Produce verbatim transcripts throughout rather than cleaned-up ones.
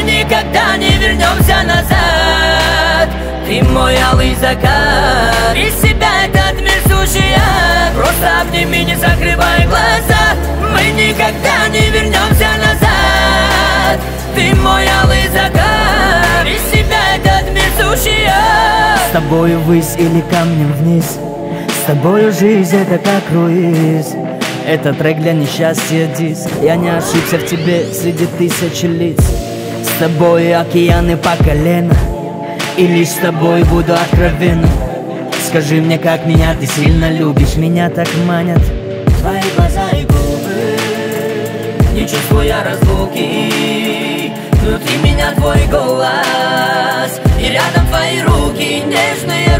никогда не вернемся назад. Ты мой алый закат, из себя этот мир сущий ад. Просто обними, не закрывай глаза, мы никогда не вернемся назад. Ты мой алый закат, из себя этот мир сущий ад. С тобою ввысь или камнем вниз, с тобою жизнь это как круиз. Это трек для несчастья диск. Я не ошибся в тебе среди тысячи лиц. С тобой океаны по колено, и лишь с тобой буду откровенным. Скажи мне, как меня ты сильно любишь, меня так манят твои глаза и губы. Не чувствуя разлуки, внутри меня твой голос, и рядом твои руки, нежные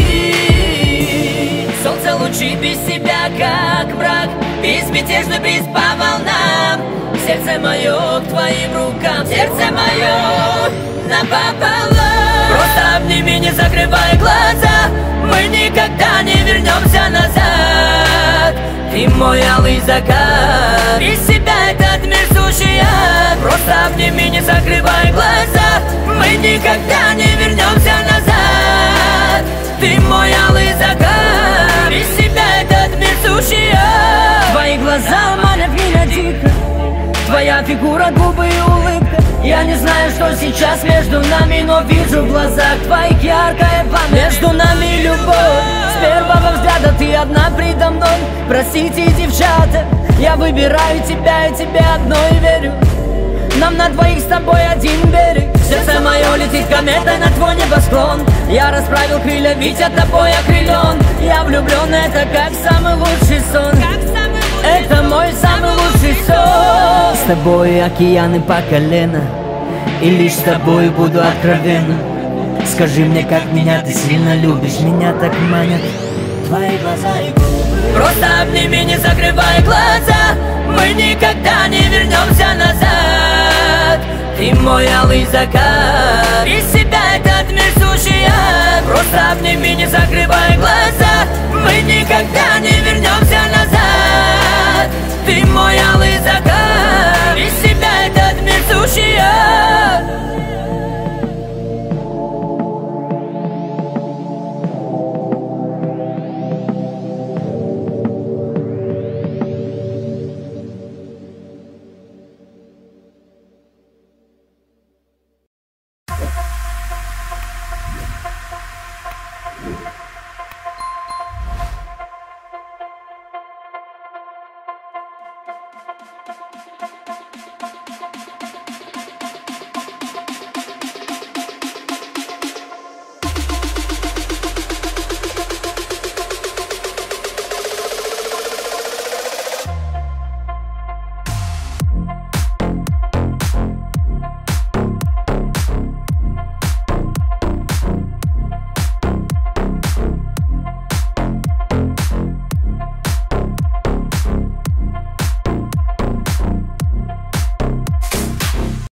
руки. Солнце лучи без себя, как враг, безмятежный бриз по волнам. Сердце мое к твоим рукам, сердце мое напополам. Просто обними, не закрывай глаза, мы никогда не вернемся назад. Ты мой алый закат, из себя этот мир сущий ад. Просто обними, не закрывай глаза, мы никогда не вернемся назад. Ты мой алый закат, из себя этот мир сущий ад. Твои глаза манят меня дико, твоя фигура, губы и улыбка. Я не знаю, что сейчас между нами, но вижу в глазах твоих яркое пламя. Между нами любовь, с первого взгляда ты одна предо мной. Простите, девчата, я выбираю тебя и тебе одной верю. Нам на двоих с тобой один берег. Сердце мое летит кометой на твой небосклон. Я расправил крылья, ведь от тобой окрылен. Я влюблен, это как самый лучший сон. Это мой самый лучший сон. С тобой океаны по колено, и лишь с тобой буду откровенным. Скажи мне, как меня ты сильно любишь, меня так манят твои глаза и губы. Просто обними, не закрывай глаза, мы никогда не вернемся назад. Ты мой алый закат, из себя этот мир сущий ад. Просто обними, не закрывай глаза, мы никогда